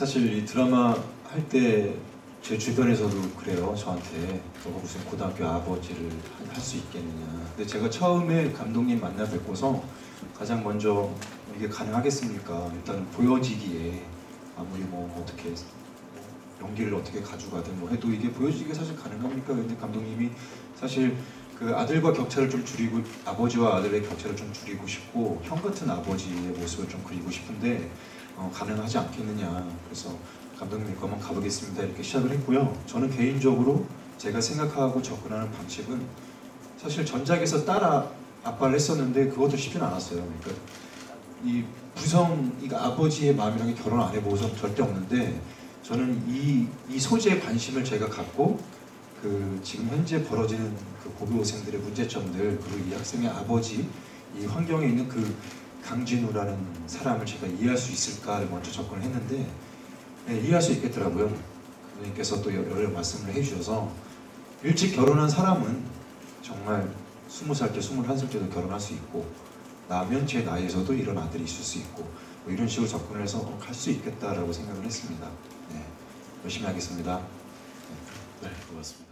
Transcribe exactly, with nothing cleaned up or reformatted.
사실 이 드라마 할 때 제 주변에서도 그래요. 저한테 너가 무슨 고등학교 아버지를 할 수 있겠느냐. 근데 제가 처음에 감독님 만나 뵙고서 가장 먼저 이게 가능하겠습니까? 일단 보여지기에 아무리 뭐 어떻게 연기를 어떻게 가져가든 뭐 해도 이게 보여지기에 사실 가능합니까? 근데 감독님이 사실 그 아들과 격차를 좀 줄이고 아버지와 아들의 격차를 좀 줄이고 싶고 형 같은 아버지의 모습을 좀 그리고 싶은데 어, 가능하지 않겠느냐. 그래서 감독님 이거 한번 가보겠습니다 이렇게 시작을 했고요. 저는 개인적으로 제가 생각하고 접근하는 방식은 사실 전작에서 딸 아빠를 했었는데 그것도 쉽지는 않았어요. 그러니까 이 부성, 이 아버지의 마음이랑 결혼 안 해보고서 절대 없는데 저는 이, 이 소재에 관심을 제가 갖고 그 지금 현재 벌어지는 그 고교생들의 문제점들 그리고 이 학생의 아버지 이 환경에 있는 그 강진우라는 사람을 제가 이해할 수 있을까를 먼저 접근을 했는데 네, 이해할 수 있겠더라고요. 선생님께서 또 여러 말씀을 해주셔서 일찍 결혼한 사람은 정말 스무 살 때, 스물한 살 때도 결혼할 수 있고 나면 제 나이에서도 이런 아들이 있을 수 있고 뭐 이런 식으로 접근을 해서 어, 갈 수 있겠다라고 생각을 했습니다. 네, 열심히 하겠습니다. 네, 고맙습니다.